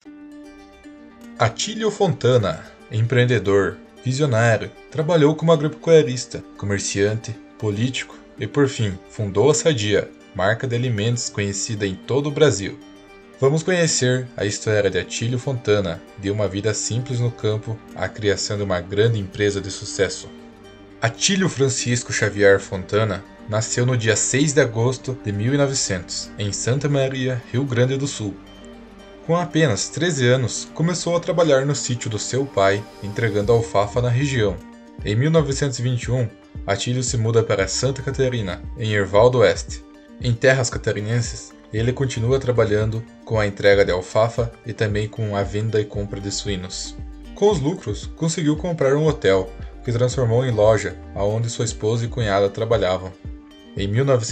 Atílio Fontana, empreendedor, visionário, trabalhou como agropecuarista, comerciante, político e, por fim, fundou a Sadia, marca de alimentos conhecida em todo o Brasil. Vamos conhecer a história de Atílio Fontana, de uma vida simples no campo à criação de uma grande empresa de sucesso. Atílio Francisco Xavier Fontana nasceu no dia 6 de agosto de 1900, em Santa Maria, Rio Grande do Sul. Com apenas 13 anos, começou a trabalhar no sítio do seu pai, entregando alfafa na região. Em 1921, Atílio se muda para Santa Catarina, em Erval do Oeste. Em terras catarinenses, ele continua trabalhando com a entrega de alfafa e também com a venda e compra de suínos. Com os lucros, conseguiu comprar um hotel, que transformou em loja, aonde sua esposa e cunhada trabalhavam. Em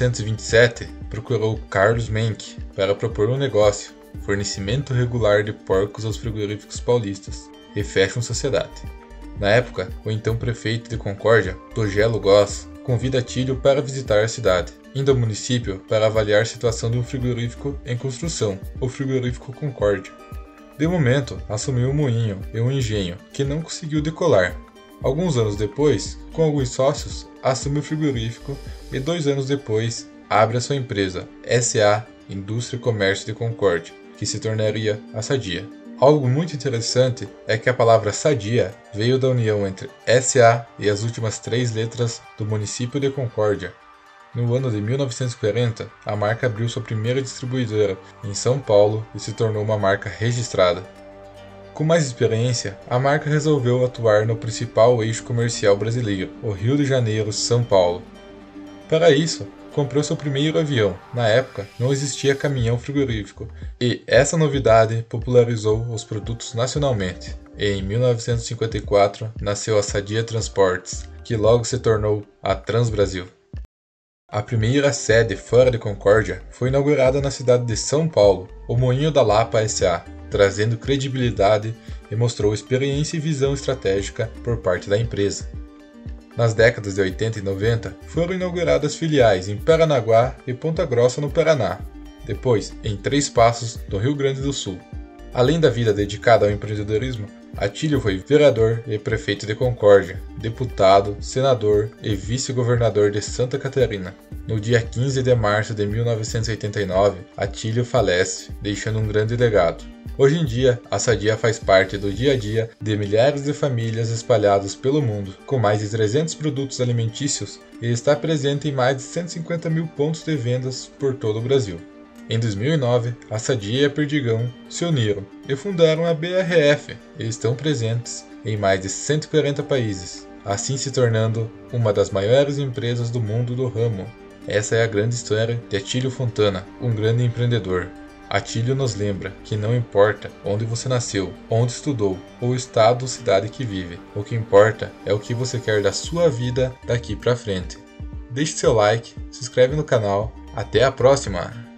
1927, procurou Carlos Menck para propor um negócio, fornecimento regular de porcos aos frigoríficos paulistas, e fecham sociedade. Na época, o então prefeito de Concórdia, Togelo Goss, convida Atílio para visitar a cidade, indo ao município para avaliar a situação de um frigorífico em construção, o frigorífico Concórdia. De momento, assumiu um moinho e um engenho, que não conseguiu decolar. Alguns anos depois, com alguns sócios, assume o frigorífico e 2 anos depois, abre a sua empresa, S.A. Indústria e Comércio de Concórdia, que se tornaria a Sadia. Algo muito interessante é que a palavra Sadia veio da união entre S.A. e as últimas 3 letras do município de Concórdia. No ano de 1940, a marca abriu sua primeira distribuidora em São Paulo e se tornou uma marca registrada. Com mais experiência, a marca resolveu atuar no principal eixo comercial brasileiro, o Rio de Janeiro-São Paulo. Para isso, comprou seu primeiro avião. Na época, não existia caminhão frigorífico, e essa novidade popularizou os produtos nacionalmente. E em 1954, nasceu a Sadia Transportes, que logo se tornou a Transbrasil. A primeira sede fora de Concórdia foi inaugurada na cidade de São Paulo, o Moinho da Lapa S.A., trazendo credibilidade e mostrou experiência e visão estratégica por parte da empresa. Nas décadas de 80 e 90, foram inauguradas filiais em Paranaguá e Ponta Grossa, no Paraná, depois em 3 Passos, no Rio Grande do Sul. Além da vida dedicada ao empreendedorismo, Atílio foi vereador e prefeito de Concórdia, deputado, senador e vice-governador de Santa Catarina. No dia 15 de março de 1989, Atílio falece, deixando um grande legado. Hoje em dia, a Sadia faz parte do dia a dia de milhares de famílias espalhadas pelo mundo, com mais de 300 produtos alimentícios e está presente em mais de 150 mil pontos de vendas por todo o Brasil. Em 2009, a Sadia e a Perdigão se uniram e fundaram a BRF e estão presentes em mais de 140 países, assim se tornando uma das maiores empresas do mundo do ramo. Essa é a grande história de Atílio Fontana, um grande empreendedor. Atílio nos lembra que não importa onde você nasceu, onde estudou ou o estado ou cidade que vive, o que importa é o que você quer da sua vida daqui pra frente. Deixe seu like, se inscreve no canal, até a próxima!